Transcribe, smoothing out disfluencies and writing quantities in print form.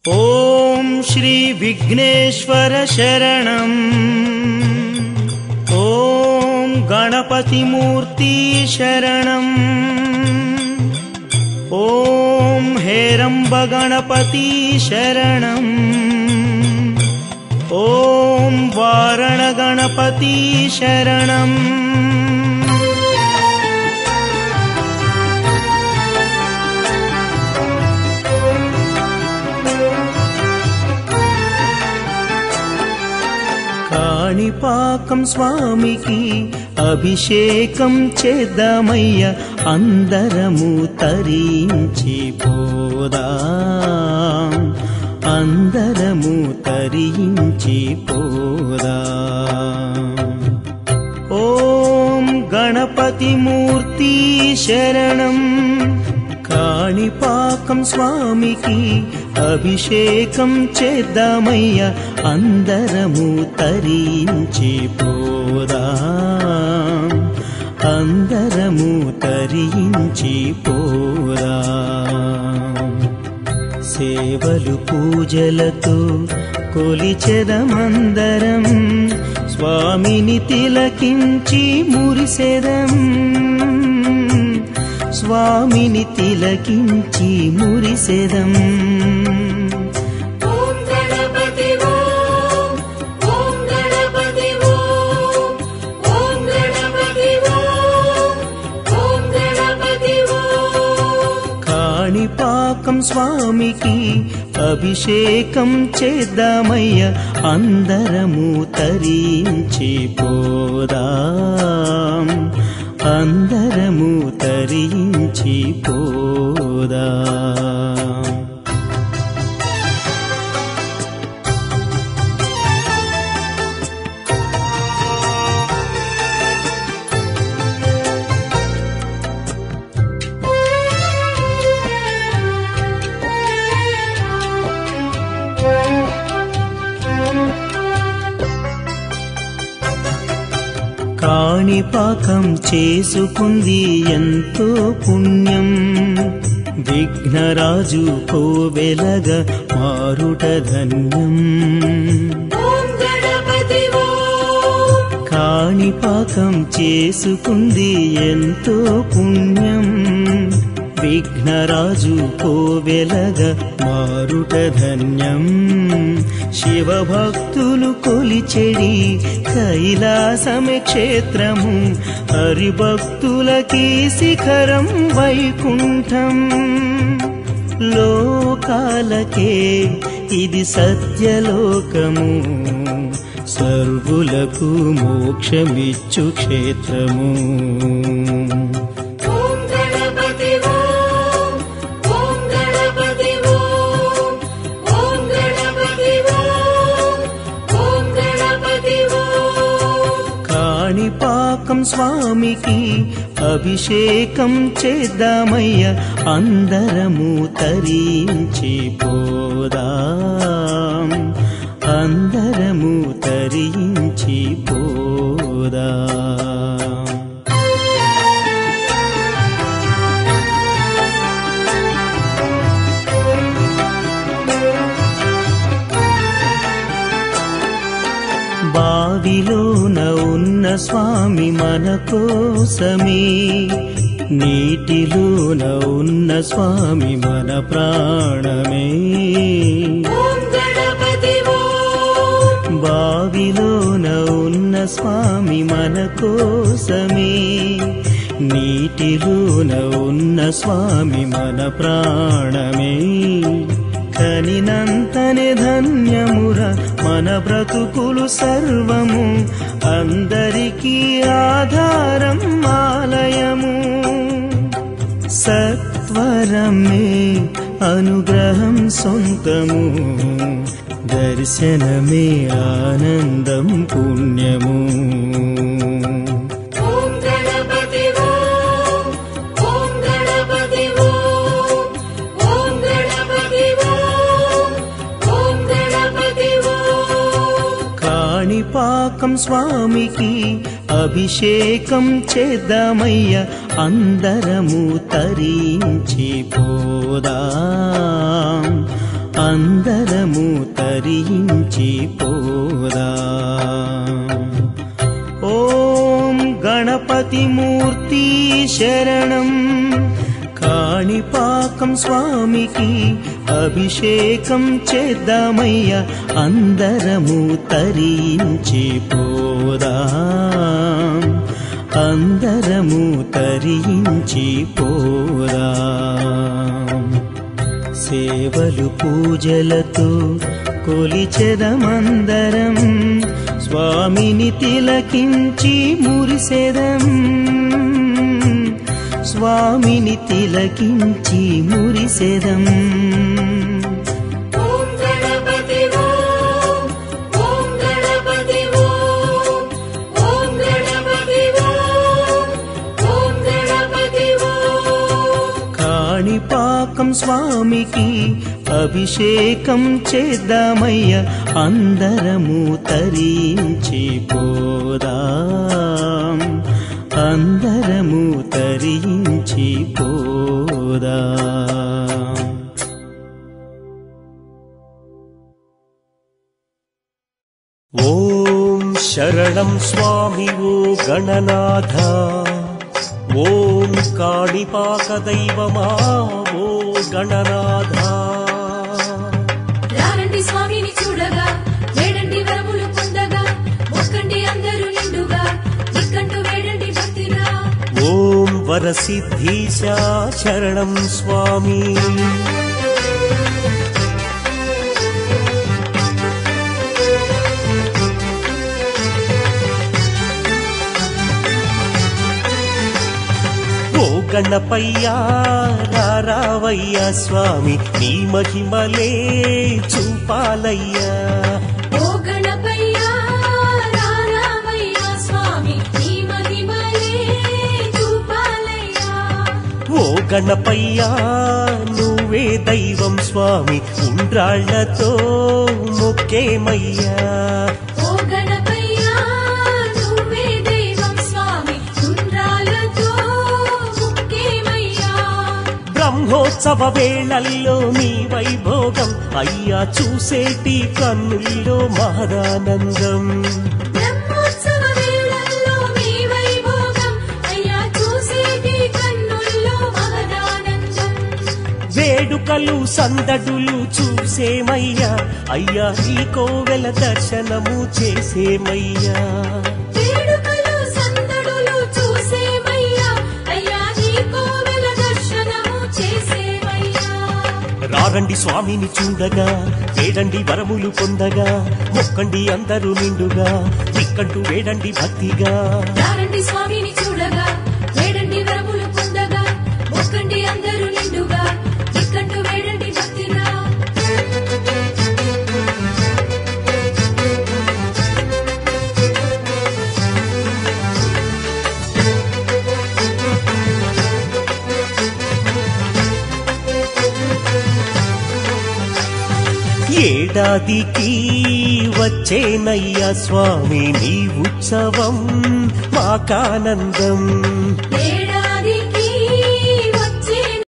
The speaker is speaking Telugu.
ఓం శ్రీ విఘ్నేశ్వర శరణం. ఓం గణపతి మూర్తి శరణం. ఓం హేరంబ గణపతి శరణం. ఓం వారణ గణపతి శరణం. కాణిపాకం స్వామికి అభిషేకం చేద్దామయ్య, అందరము తరించి పోదాం, అందరము తరించి పోదాం. ఓం గణపతి మూర్తి శరణం. కాణిపాకం స్వామికి అభిషేకం చేద్దామయ్య, అందరము తరించి పోదాం, అందరము తరించి పోదాం. సేవలు పూజలతో కొలిచెదమందరం, స్వామిని తిలకించి మురిసెదం, స్వామిని తిలకించి మురిసెదం. ఓం గణపతి ఓం, ఓం గణపతి ఓం, ఓం గణపతి ఓం, ఓం గణపతి ఓం. కాణిపాకం స్వామికి అభిషేకం చేద్దామయ్య, అందరము తరించి పోదాం, అందరము తరించి పోదాం. కాణిపాకం చేసుకుంది ఎంతో పుణ్యం, విఘ్నరాజు కోవెలగా మారుట ధన్యం. ఓం గణపతి ఓం, కాణిపాకం చేసుకుంది ఎంతో పుణ్యం, విఘ్నరాజు కోవెలగా మారుట ధన్యం. శివభక్తులు కొలిచెడి కైలాసమే క్షేత్రము, హరిభక్తులకి శిఖరం వైకుంఠం. లోకాలకే ఇది సత్యలోకము, సర్వులకు మోక్షమిచ్చు క్షేత్రము. ఓం గణపతి ఓం, ఓం గణపతి ఓం, ఓం గణపతి ఓం, ఓం గణపతి ఓం. కాణిపాకం స్వామికి అభిషేకం చేద్దామయ్య, అందరము తరించి పోదాం, అందరము తరించి పోదాం. బావిలోన ఉన్న స్వామి మన కోసమే, నీటిలోన ఉన్న స్వామి మన ప్రాణమే. ఓం గణపతి ఓం, బావిలోన ఉన్న స్వామి మన కోసమే, నీటిలోన ఉన్న స్వామి మన ప్రాణమే. కనినంతనే ధన్యముర మన బ్రతుకులు సర్వము, అందరికీ ఆధారం ఆలయము. సత్వరమే అనుగ్రహం సొంతము, దర్శనమే ఆనందం పుణ్యము. ఓం గణపతి ఓం, ఓం గణపతి ఓం, ఓం గణపతి ఓం, ఓం గణపతి ఓం. కాణిపాకం స్వామికి అభిషేకం చేద్దామయ్య, అందరము తరించి పోదాం, అందరము తరించి పోదా. ఓం గణపతి మూర్తి శరణం. కాణిపాకం స్వామికి అభిషేకం చేద్దామయ్యా, అందరము తరించి పోదా. అందరము తరించి పోదా. సేవలు పూజలతో కొలిచెదమందరం, స్వామిని తిలకించి మురిసెదం. స్వామిని తిలకించి మురిసెదం. ఓం గణపతి ఓం, ఓం గణపతి ఓం, ఓం గణపతి ఓం, ఓం గణపతి ఓం. కాణిపాకం స్వామికి అభిషేకం చేద్దామయ్యా, అందరము తరించి పోదాం. అందరము తరించి పోదాం. ఓం శరణం స్వామి ఓ గణనాథ. ఓం కాణిపాక దైవమా ఓ గణనాథ. రారండి స్వామిని చూడగా, వేడండి వరములు పొందగా, మొక్కండి అందరూ నిండుగా, ఇక్కంటూ వేడండి భక్తిగా. ఓం వరసిద్ధీశ శరణం స్వామి. ఓ గణపయ్యా రావయ్యా స్వామి, నీ మహిమలే చూపాలయ్యా. ఓ గణపయ్యా రావయ్యా స్వామి, నీ మహిమలే చూపాలయ్యా. ఓ గణపయ్యా నువ్వే దైవం స్వామి, ఉండ్రాళ్లతో మొక్కేమయ్యా. ఓ గణపయ్యా నువ్వే దైవం స్వామి, ఉండ్రాలతో ముక్కేమయ్యా. బ్రహ్మోత్సవ వేళల్లో నీ వైభోగం అయ్యా, చూసేటి కన్నుల్లో మహదానందం. బ్రహ్మోత్సవ వేళల్లో నీ వైభోగం అయ్యా, చూసేటి కన్నుల్లో మహదానందం. వేడుకలు సందడులు చూసేమయ్యా, అయ్యా ఈ కోవెల దర్శనము చేసేమయ్యా. వేడుకలు సందడులు చూసేమయ్యా, అయ్యా నీ కోవెల దర్శనము చేసేమయ్యా. రారండి స్వామిని చూడగా, వేడండి వరములు పొందగా, మొక్కండి అందరూ నిండుగా, ఇక్కంటూ వేడండి భక్తిగా. రారండి స్వామిని చూడగా, వేడండి వరములు పొందగా, మొక్కండి అందరూ నిండుగా, ఇక్కంటూ వేడండి భక్తిగా. ఏడాదికి వచ్చేనయ్యా స్వామి నీ ఉత్సవం మాకానందం. ఏడాదికి